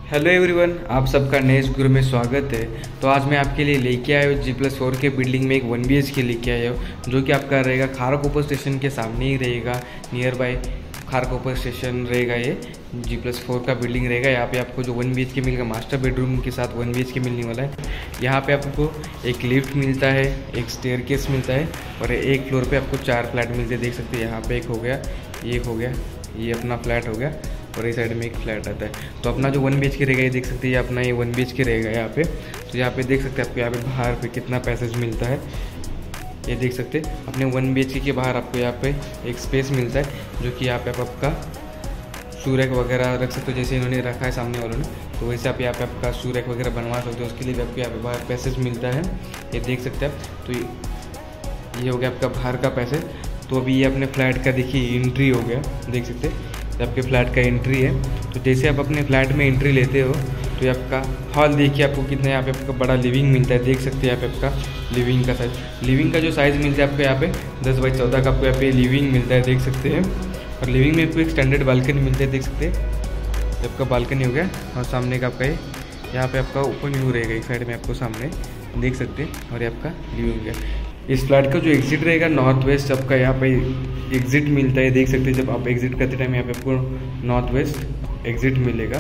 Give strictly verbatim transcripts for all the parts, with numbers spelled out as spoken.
Hello everyone, आप सबका next गुरु में स्वागत है। तो आज मैं आपके लिए लेके आया हूँ जी प्लस फोर के बिल्डिंग में एक वन बी एच के लेके आया हूँ, जो कि आपका रहेगा खारकोपर स्टेशन के सामने ही रहेगा। नियर बाय खारकोपर स्टेशन रहेगा। ये जी प्लस फोर का बिल्डिंग रहेगा। यहाँ पे आपको जो वन बी एच के मिलेगा, मास्टर बेडरूम के साथ वन बी एच के मिलने वाला है। यहाँ पे आपको एक लिफ्ट मिलता है, एक स्टेयरकेस मिलता है और एक फ्लोर पे आपको चार फ्लैट मिलते हैं। देख सकते हैं यहाँ पे एक हो गया, एक हो गया, ये अपना फ्लैट हो गया और इस साइड में एक फ्लैट आता है। तो अपना जो वन बी एच के रहेगा, ये देख सकते हैं, ये अपना ये वन बी एच के रहेगा यहाँ पे। तो यहाँ पे देख सकते हैं आपको यहाँ पे बाहर पे कितना पैसेज मिलता है। ये देख सकते हैं अपने वन बी एच के बाहर आपको यहाँ पे एक स्पेस मिलता है, जो कि यहाँ पे आप आपका शू रैक वगैरह रख सकते हो, जैसे इन्होंने रखा है सामने वालों ने। तो वैसे आप यहाँ पे आपका शू रैक वगैरह बनवा सकते हो, उसके लिए भी आपको यहाँ पे बाहर पैसेज मिलता है। ये देख सकते हैं आप। तो ये हो गया आपका बाहर का पैसेज। तो अभी ये अपने फ्लैट का देखिए एंट्री हो गया, देख सकते हैं आपके फ्लैट का एंट्री है। तो जैसे आप अपने फ्लैट में एंट्री लेते हो तो ये आपका हॉल देखिए आपको कितना यहाँ पे आपका बड़ा लिविंग मिलता है। देख सकते हैं यहाँ पे आपका लिविंग का साइज, लिविंग का जो साइज़ मिलता है आपको यहाँ पे दस बाई चौदह का आपको यहाँ पे लिविंग मिलता है, देख सकते हैं। और लिविंग में आपको एक स्टैंडर्ड बालकनी मिलता है, देख सकते हैं। आपका बालकनी हो गया और सामने का आपका ये यहाँ पे आपका ओपन व्यू रहेगा, एक साइड में आपको सामने देख सकते हैं। और ये आपका लिविंग है। इस फ्लैट का जो एग्जिट रहेगा नॉर्थ वेस्ट आपका यहाँ पे एग्जिट मिलता है, देख सकते हैं। जब आप एग्जिट करते टाइम यहाँ पे आपको नॉर्थ वेस्ट एग्जिट मिलेगा।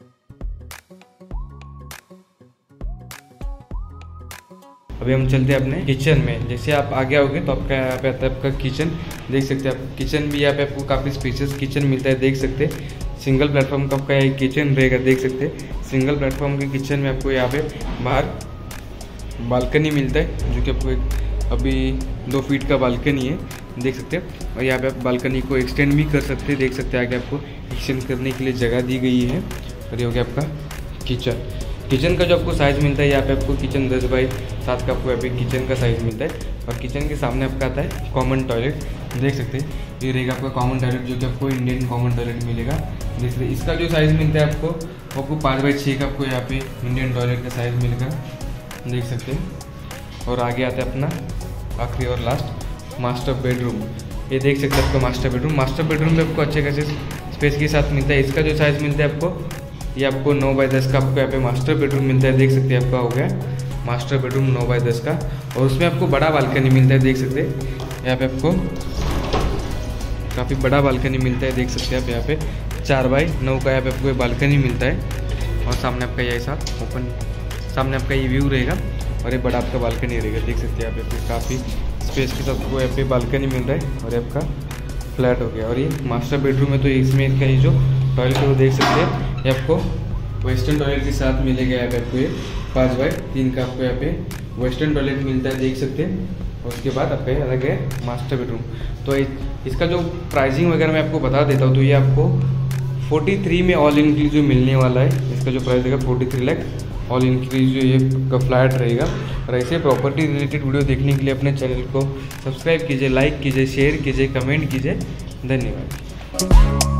अभी हम चलते हैं अपने किचन में। जैसे आप आगे आओगे तो आपका यहाँ पे आता है आपका किचन, देख सकते हैं आप। किचन भी यहाँ पे आपको काफ़ी स्पेशियस किचन मिलता है, देख सकते हैं। सिंगल प्लेटफॉर्म का आपका एक किचन रहेगा, देख सकते हैं। सिंगल प्लेटफॉर्म के किचन में आपको यहाँ पे बाहर बालकनी मिलता है, जो कि आपको एक अभी दो फीट का बालकनी है, देख सकते हैं। और यहाँ पे आप बालकनी को एक्सटेंड भी कर सकते हैं, देख सकते हैं। आगे आपको एक्सटेंड करने के लिए जगह दी गई है। और ये हो गया आपका किचन। किचन का जो आपको साइज़ मिलता है, यहाँ पे आपको किचन दस बाई सात का आपको यहाँ पे किचन का साइज़ मिलता है। और किचन के सामने आपका आता है कॉमन टॉयलेट, देख सकते हैं। ये रहेगा आपका कॉमन टॉयलेट, जो कि आपको इंडियन कॉमन टॉयलेट मिलेगा, देख सकते हैं। इसका जो साइज़ मिलता है आपको आपको पाँच बाई छः का आपको यहाँ पे इंडियन टॉयलेट का साइज़ मिलेगा, देख सकते हैं। और आगे आता है अपना आखिरी और लास्ट मास्टर बेडरूम। ये देख सकते हैं आपका मास्टर बेडरूम। मास्टर बेडरूम में आपको अच्छे खासे स्पेस के साथ मिलता है। इसका जो साइज़ मिलता है आपको, ये आपको नौ बाई दस का आपको यहाँ पे मास्टर बेडरूम मिलता है, देख सकते हैं। आपका हो गया मास्टर बेडरूम नौ बाई दस का। और उसमें आपको बड़ा बालकनी मिलता है, देख सकते हैं। यहाँ पे आपको काफ़ी बड़ा बालकनी मिलता है, देख सकते हैं आप। यहाँ पे चार बाई नौ का यहाँ पे आपको बालकनी मिलता है। और सामने आपका ये ऐसा ओपन, सामने आपका ये व्यू रहेगा और ये बड़ा आपका बालकनी रहेगा, देख सकते हैं। यहाँ पे काफ़ी स्पेस के साथ आपको यहाँ पे बालकनी मिल रहा है। और ये आपका फ्लैट हो गया। और ये मास्टर बेडरूम है, तो इसमें इसका ये जो टॉयलेट है वो देख सकते हैं। ये आपको वेस्टर्न टॉयलेट के साथ मिलेगा। यहाँ पे आपको ये पाँच बाई तीन का आपको यहाँ पे वेस्टर्न टॉयलेट मिलता है, देख सकते हैं। और उसके बाद आपका अलग है मास्टर बेडरूम। तो इसका जो प्राइसिंग वगैरह मैं आपको बता देता हूँ। तो ये आपको फोर्टी थ्री में ऑल इंक्लूसिव मिलने वाला है। इसका जो प्राइस रहेगा forty three lakh all inclusive ये का फ्लैट रहेगा। और ऐसे प्रॉपर्टी रिलेटेड वीडियो देखने के लिए अपने चैनल को सब्सक्राइब कीजिए, लाइक कीजिए, शेयर कीजिए, कमेंट कीजिए। धन्यवाद।